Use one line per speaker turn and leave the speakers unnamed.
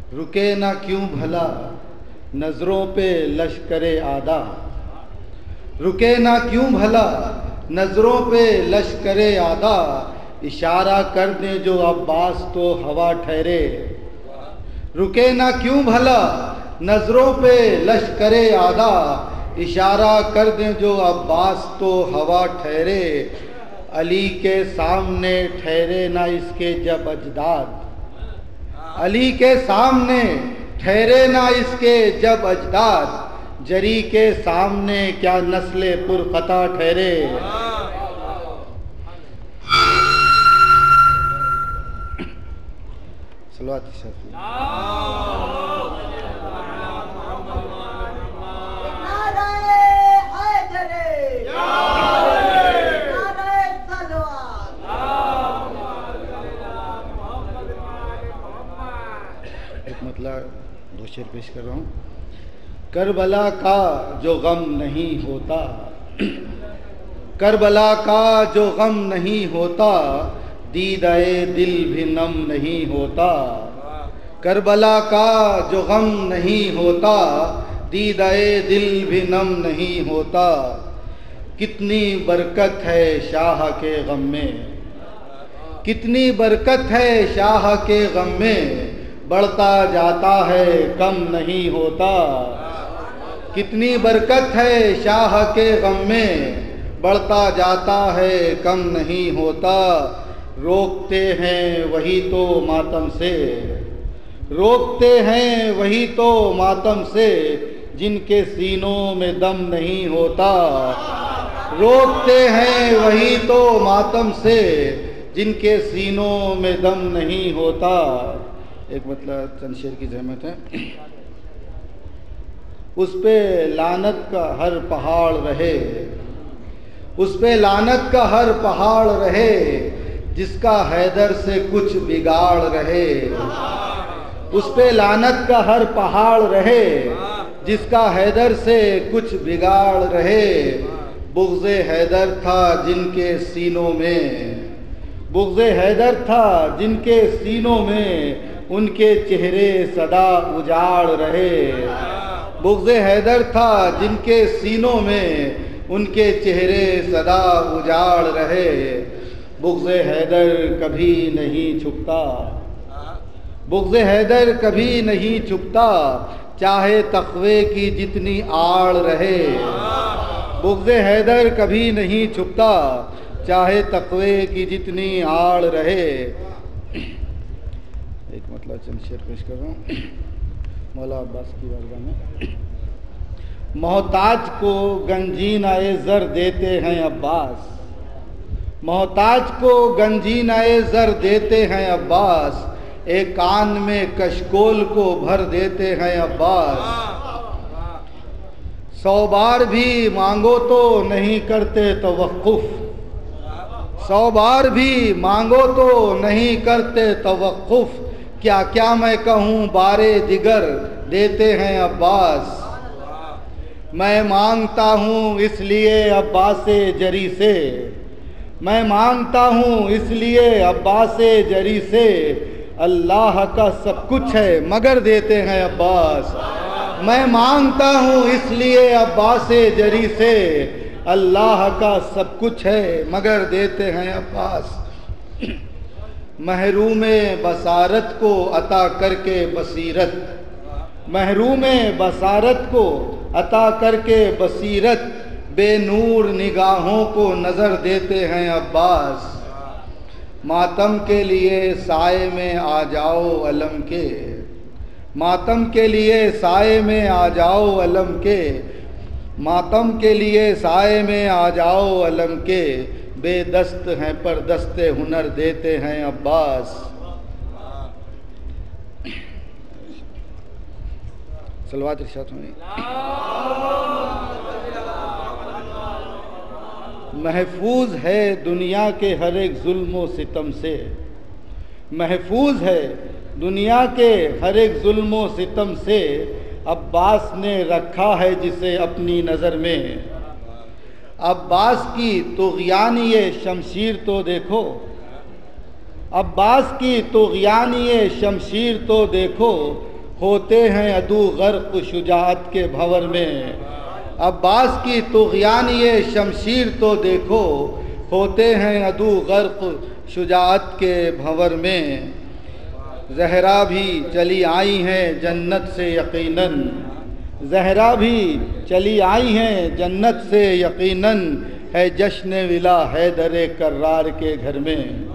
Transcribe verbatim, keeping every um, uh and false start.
رکے نہ کیوں بھلا نظروں پہ لشکر آدا، رکے نہ کیوں بھلا نظروں پہ لشکر آدا، اشارہ کر دیں جو عباس تو ہوا ٹھہرے، رکے نہ کیوں بھلا نظروں پہ لشکر آدا، اشارہ کر دیں جو عباس تو ہوا ٹھہرے، علی کے سامنے ٹھہرے نہ اس کے جب اجداد، علی کے سامنے ٹھہرے نہ اس کے جب اجداد، جری کے سامنے کیا نسل پرخطا ٹھہرے۔ صلوات شریف۔ ایک مطلب دو شعر پیش کر رہا ہوں۔ کربلا کا جو غم نہیں ہوتا، کربلا کا جو غم نہیں ہوتا، دیدہ دل بھی نم نہیں ہوتا، کربلا کا جو غم نہیں ہوتا، دیدہ دل بھی نم نہیں ہوتا، کتنی برکت ہے شاہ کے غم میں، کتنی برکت ہے شاہ کے غم میں، بڑھتا جاتا ہے کم نہیں ہوتا، کتنی برکت ہے شاہ کے غم میں، بڑھتا جاتا ہے کم نہیں ہوتا، روکتے ہیں وہی تو ماتم سے، روکتے ہیں وہی تو ماتم سے، جن کے سینوں میں دم نہیں ہوتا، روکتے ہیں وہی تو ماتم سے، جن کے سینوں میں دم نہیں ہوتا۔ ایک مطلب چند شعر کی زحمت ہے۔ اس پہ لعنت کا ہر پہاڑ رہے، اس پہ لعنت کا ہر پہاڑ رہے، جس کا حیدر سے کچھ بگاڑ رہے، اس پہ لعنت کا ہر پہاڑ رہے، جس کا حیدر سے کچھ بگاڑ رہے، بغض حیدر تھا جن کے سینوں میں، بغض حیدر تھا جن کے سینوں میں، ان کے چہرے سدا اجاڑ رہے، بغض حیدر تھا جن کے سینوں میں، ان کے چہرے سدا اجاڑ رہے، بغض حیدر کبھی نہیں چھپتا، بغض حیدر کبھی نہیں چھپتا، چاہے تقوی کی جتنی آڑ رہے، بغض حیدر کبھی نہیں چھپتا، چاہے تقوی کی جتنی آڑ رہے۔ ایک مطلب چند شعر پیش کر رہا ہوں مولا عباس کی بارگاہ میں۔ محتاج کو گنجینہ زر دیتے ہیں عباس، محتاج کو گنجینہ زر دیتے ہیں عباس، ایک کان میں کشکول کو بھر دیتے ہیں عباس، سو بار بھی مانگو تو نہیں کرتے توقف، سو بار بھی مانگو تو نہیں کرتے توقف، کیا کیا میں کہوں بارے دیگر دیتے ہیں عباس، میں مانگتا ہوں اس لیے عباس جری سے، میں مانگتا ہوں اس لیے عباس جری سے، اللہ کا سب کچھ ہے مگر دیتے ہیں عباس، میں مانگتا ہوں اس لیے عباس جری سے، اللہ کا سب کچھ ہے مگر دیتے ہیں عباس، محروم بصارت کو عطا کر کے بصیرت، محروم بصارت کو عطا کر کے بصیرت، بے نور نگاہوں کو نظر دیتے ہیں عباس، ماتم کے لیے سائے میں آ جاؤ علم کے، ماتم کے لیے سائے میں آ جاؤ علم کے، ماتم کے لیے سائے میں آ جاؤ علم کے، بے دست ہیں پر دست ہنر دیتے ہیں عباس۔ صلوات ارشاد ہوئی۔ محفوظ ہے دنیا کے ہر ایک ظلم و ستم سے، محفوظ ہے دنیا کے ہر ایک ظلم و ستم سے، عباس نے رکھا ہے جسے اپنی نظر میں، عباس کی طغیانی شمشیر تو دیکھو، عباس کی طغیانی شمشیر تو دیکھو، ہوتے ہیں عدو غرق شجاعت کے بھنور میں۔ عباس کی طغیان یہ شمشیر تو دیکھو، ہوتے ہیں عدو غرق شجاعت کے بھنور میں۔ زہرا بھی چلی آئی ہیں جنت سے یقیناً، زہرا بھی چلی آئی ہیں جنت سے یقیناً، ہے جشن ولا حیدر کرار کے گھر میں۔